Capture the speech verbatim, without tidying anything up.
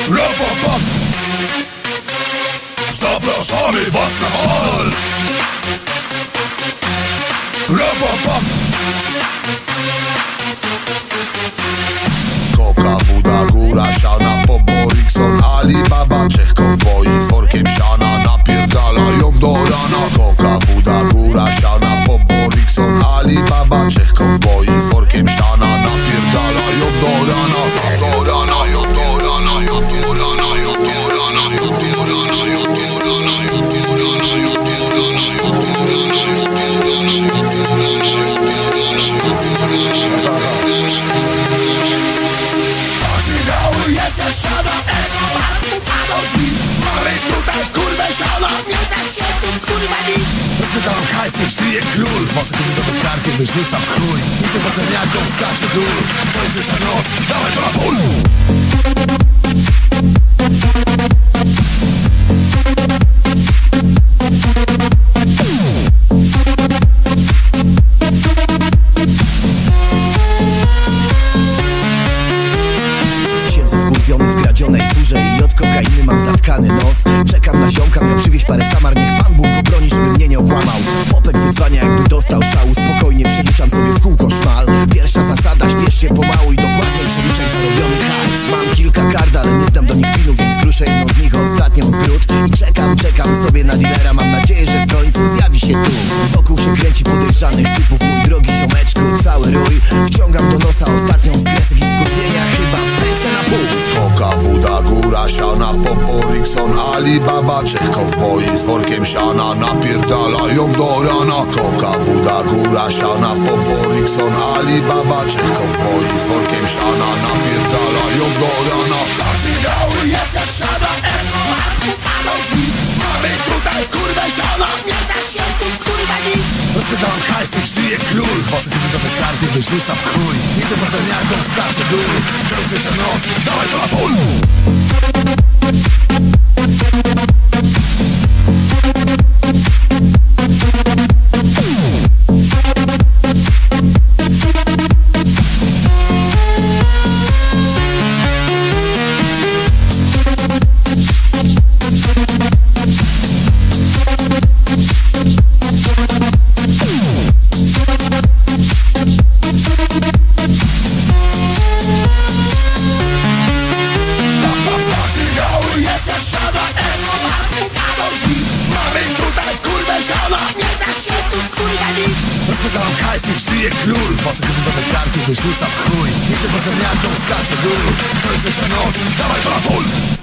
Rapapap. Zapraszamy was na bal. Rapapap. Koka, woda, góra, siana, Poborikson, Alibaba, trzech kowboi z workiem siana napierdalają do rana. Koka, woda, góra, siana, Poborikson, Alibaba, trzech kowboi z workiem siana napierdalają do rana. Do rana, jo do rana, jo do rana, jo do rana, jo do rana, jo do rana, jo do rana, jo do rana, jo do rana, jo do rana, jo do rana, jo do rana, jo do rana. Jest siana, Escobar, upadł drzwi. Mamy tutaj kurwę siana, nie zaś się tym kurwa nic. Rozpytałem hajsy, żyje król. Mocy do karty wyrzuca w chuj. Nigdy poza miarką skacz do gór. To jest już na nos, dawaj to na full. W kradzionej furze i od kokainy mam zatkany nos. Czekam na ziomka, miał przywieźć parę samar. Niech Pan Bóg go broni, żeby mnie nie okłamał. Popek wyzwania jakby dostał szału. Spokojnie przeliczam sobie w kółko szmal. Pierwsza zasada, śpiesz się pomału i dokładnie przeliczaj zarobiony hajs. Mam kilka kart, ale nie zdam do nich pinów, więc kruszę jedną z nich, ostatnią zgród. I czekam, czekam sobie na dealera. Mam nadzieję, że w końcu zjawi się tu. Wokół się kręci podejrzanych typów. Mój drogi ziomeczku, cały rój. Wciągam do nosa ostatnią z kresek i skurwienia. Chyba pęknę na pół. Koka, woda, góra, siana, Poborikson, Alibaba, trzech kowboi z workiem siana napierdalają do rana. Koka, woda, góra, siana, Poborikson, Alibaba, trzech kowboi z workiem siana napierdalają do rana. Każdy gały jest jak siana, Escobar, upadł drzwi. Mamy tutaj kurwę siana, nie zaś się tym kurwa nic. Rozpytałem hajsy, żyje król. Mocy do karty wyrzuca w chuj. Nigdy poza miarką skacz do gór. To już jest na nos, dawaj to na full. Rozpytałem hajsy, żyje król. Mocy do karty wyrzuca w chuj. Nigdy poza miarką skacz do gór. To jest jeszcze na nos, dawaj to na full.